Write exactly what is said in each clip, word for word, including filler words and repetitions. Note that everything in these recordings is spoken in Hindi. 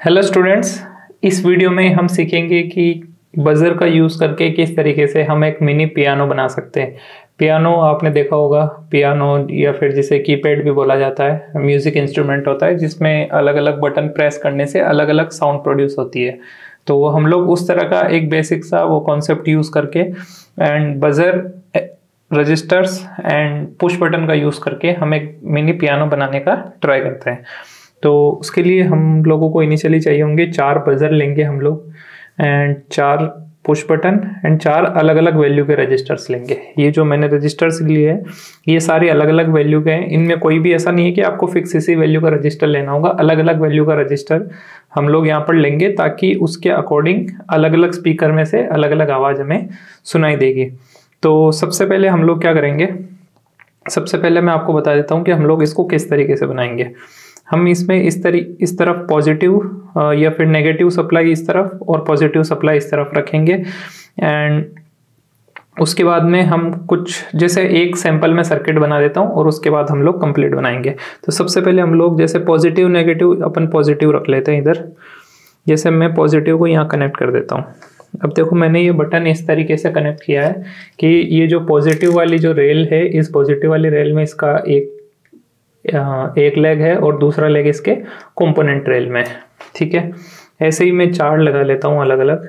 हेलो स्टूडेंट्स, इस वीडियो में हम सीखेंगे कि बजर का यूज़ करके किस तरीके से हम एक मिनी पियानो बना सकते हैं। पियानो आपने देखा होगा, पियानो या फिर जिसे कीपैड भी बोला जाता है, म्यूज़िक इंस्ट्रूमेंट होता है जिसमें अलग अलग बटन प्रेस करने से अलग अलग साउंड प्रोड्यूस होती है। तो वो हम लोग उस तरह का एक बेसिक सा वो कॉन्सेप्ट यूज़ करके and buzzer, registers and push button का यूज़ करके हम एक मिनी पियानो बनाने का ट्राई करते हैं। तो उसके लिए हम लोगों को इनिशियली चाहिए होंगे चार बजर लेंगे हम लोग एंड चार पुश बटन एंड चार अलग अलग वैल्यू के रजिस्टर्स लेंगे। ये जो मैंने रजिस्टर्स लिए हैं ये सारे अलग अलग वैल्यू के हैं। इनमें कोई भी ऐसा नहीं है कि आपको फिक्स इसी वैल्यू का रजिस्टर लेना होगा। अलग अलग वैल्यू का रजिस्टर हम लोग यहाँ पर लेंगे ताकि उसके अकॉर्डिंग अलग अलग स्पीकर में से अलग अलग आवाज़ हमें सुनाई देगी। तो सबसे पहले हम लोग क्या करेंगे, सबसे पहले मैं आपको बता देता हूँ कि हम लोग इसको किस तरीके से बनाएंगे। हम इसमें इस तरी इस तरफ पॉजिटिव या फिर नेगेटिव सप्लाई इस तरफ और पॉजिटिव सप्लाई इस तरफ रखेंगे एंड उसके बाद में हम कुछ जैसे एक सैंपल में सर्किट बना देता हूँ और उसके बाद हम लोग कंप्लीट बनाएंगे। तो सबसे पहले हम लोग जैसे पॉजिटिव नेगेटिव अपन पॉजिटिव रख लेते हैं इधर। जैसे मैं पॉजिटिव को यहाँ कनेक्ट कर देता हूँ। अब देखो मैंने ये बटन इस तरीके से कनेक्ट किया है कि ये जो पॉजिटिव वाली जो रेल है, इस पॉजिटिव वाली रेल में इसका एक एक लेग है और दूसरा लेग इसके कंपोनेंट रेल में, ठीक है। ऐसे ही मैं चार लगा लेता हूं अलग अलग।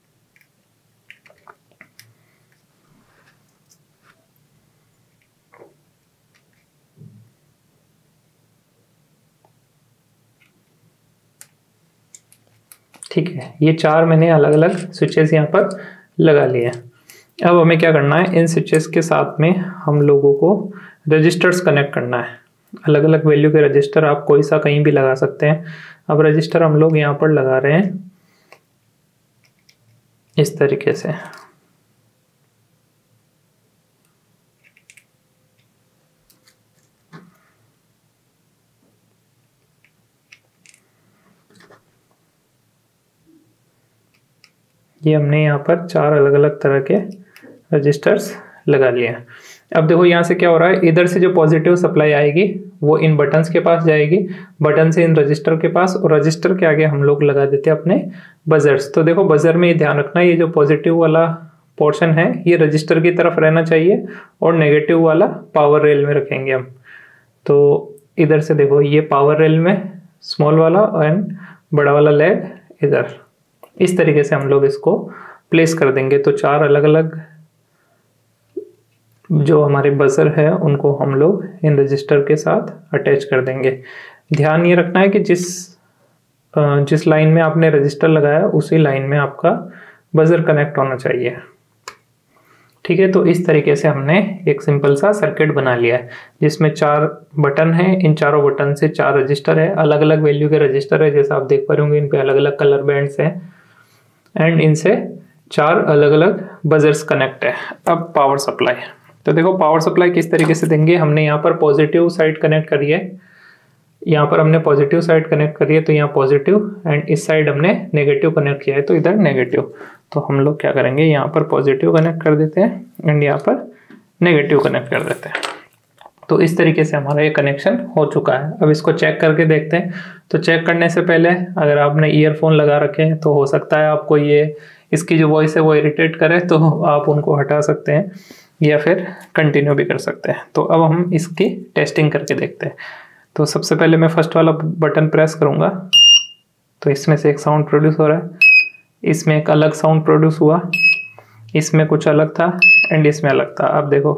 ठीक है, ये चार मैंने अलग अलग स्विचेस यहाँ पर लगा लिए हैं। अब हमें क्या करना है, इन स्विचेस के साथ में हम लोगों को रजिस्टर्स कनेक्ट करना है। अलग अलग वैल्यू के रजिस्टर आप कोई सा कहीं भी लगा सकते हैं। अब रजिस्टर हम लोग यहाँ पर लगा रहे हैं इस तरीके से। ये हमने यहाँ पर चार अलग अलग तरह के रजिस्टर्स लगा लिए हैं। अब देखो यहाँ से क्या हो रहा है, इधर से जो पॉजिटिव सप्लाई आएगी वो इन बटन्स के पास जाएगी, बटन से इन रजिस्टर के पास, और रजिस्टर के आगे हम लोग लगा देते हैं अपने बजर्स। तो देखो बजर में ये ध्यान रखना, ये जो पॉजिटिव वाला पोर्शन है ये रजिस्टर की तरफ रहना चाहिए और नेगेटिव वाला पावर रेल में रखेंगे हम। तो इधर से देखो ये पावर रेल में स्मॉल वाला एंड बड़ा वाला लेग इधर, इस तरीके से हम लोग इसको प्लेस कर देंगे। तो चार अलग अलग जो हमारे बजर है उनको हम लोग इन रजिस्टर के साथ अटैच कर देंगे। ध्यान ये रखना है कि जिस जिस लाइन में आपने रजिस्टर लगाया उसी लाइन में आपका बजर कनेक्ट होना चाहिए, ठीक है। तो इस तरीके से हमने एक सिंपल सा सर्किट बना लिया है जिसमें चार बटन है। इन चारों बटन से चार रजिस्टर है, अलग अलग वैल्यू के रजिस्टर है, जैसा आप देख पा रहे होंगे इन पे अलग अलग कलर बैंड्स हैं एंड इनसे चार अलग अलग बजर्स कनेक्ट है। अब पावर सप्लाई, तो देखो पावर सप्लाई किस तरीके से देंगे। हमने यहाँ पर पॉजिटिव साइड कनेक्ट करी है, यहाँ पर हमने पॉजिटिव साइड कनेक्ट करी है तो यहाँ पॉजिटिव एंड इस साइड हमने नेगेटिव कनेक्ट किया है तो इधर नेगेटिव। तो हम लोग क्या करेंगे, यहाँ पर पॉजिटिव कनेक्ट कर देते हैं एंड यहाँ पर नेगेटिव कनेक्ट कर देते हैं। तो इस तरीके से हमारा ये कनेक्शन हो चुका है। अब इसको चेक करके देखते हैं। तो चेक करने से पहले अगर आपने ईयरफोन लगा रखे हैं तो हो सकता है आपको ये इसकी जो वॉइस है वो इरिटेट करे, तो आप उनको हटा सकते हैं या फिर कंटिन्यू भी कर सकते हैं। तो अब हम इसकी टेस्टिंग करके देखते हैं। तो सबसे पहले मैं फर्स्ट वाला बटन प्रेस करूँगा तो इसमें से एक साउंड प्रोड्यूस हो रहा है, इसमें एक अलग साउंड प्रोड्यूस हुआ, इसमें कुछ अलग था एंड इसमें अलग था। अब देखो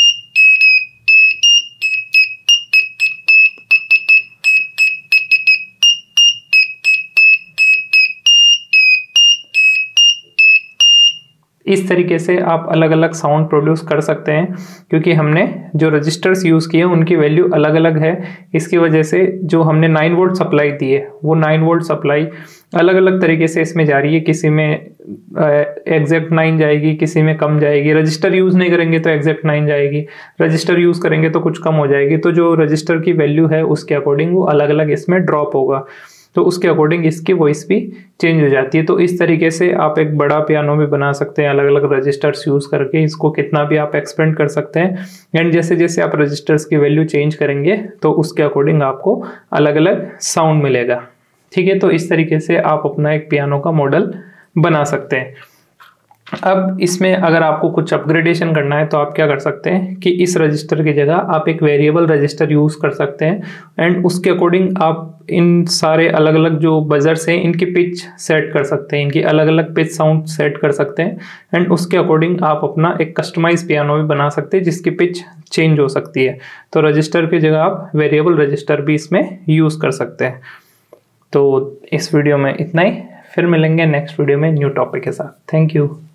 इस तरीके से आप अलग अलग साउंड प्रोड्यूस कर सकते हैं क्योंकि हमने जो रजिस्टर्स यूज़ किए उनकी वैल्यू अलग अलग है। इसकी वजह से जो हमने नाइन वोल्ट सप्लाई दी है वो नाइन वोल्ट सप्लाई अलग अलग तरीके से इसमें जा रही है। किसी में एग्जैक्ट नाइन जाएगी, किसी में कम जाएगी। रजिस्टर यूज़ नहीं करेंगे तो एग्जैक्ट नाइन जाएगी, रजिस्टर यूज़ करेंगे तो कुछ कम हो जाएगी। तो जो रजिस्टर की वैल्यू है उसके अकॉर्डिंग वो अलग अलग इसमें ड्रॉप होगा, तो उसके अकॉर्डिंग इसकी वॉइस भी चेंज हो जाती है। तो इस तरीके से आप एक बड़ा पियानो भी बना सकते हैं अलग अलग रजिस्टर्स यूज़ करके। इसको कितना भी आप एक्सपेंड कर सकते हैं एंड जैसे जैसे आप रजिस्टर्स की वैल्यू चेंज करेंगे तो उसके अकॉर्डिंग आपको अलग अलग साउंड मिलेगा। ठीक है, तो इस तरीके से आप अपना एक पियानो का मॉडल बना सकते हैं। अब इसमें अगर आपको कुछ अपग्रेडेशन करना है तो आप क्या कर सकते हैं कि इस रजिस्टर की जगह आप एक वेरिएबल रजिस्टर यूज़ कर सकते हैं, एंड उसके अकॉर्डिंग आप इन सारे अलग अलग जो बजर्स हैं इनकी पिच सेट कर सकते हैं, इनकी अलग अलग पिच साउंड सेट कर सकते हैं, एंड उसके अकॉर्डिंग आप अपना एक कस्टमाइज पियानो भी बना सकते हैं जिसकी पिच चेंज हो सकती है। तो रजिस्टर की जगह आप वेरिएबल रजिस्टर भी इसमें यूज़ कर सकते हैं। तो इस वीडियो में इतना ही, फिर मिलेंगे नेक्स्ट वीडियो में न्यू टॉपिक के साथ। Thank you.